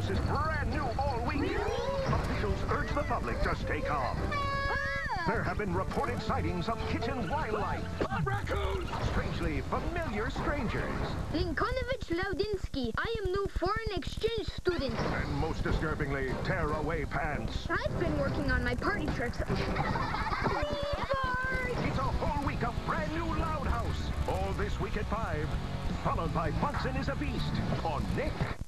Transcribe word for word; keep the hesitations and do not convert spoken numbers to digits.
House is brand new all week. Officials urge the public to stay calm. There have been reported sightings of kitchen wildlife. Raccoons! Strangely familiar strangers. Linkonovich Laudinsky. I am new foreign exchange student. And most disturbingly, tear-away pants. I've been working on my party tricks. It's a whole week of brand new Loud House. All this week at five. Followed by Bunsen is a Beast on Nick.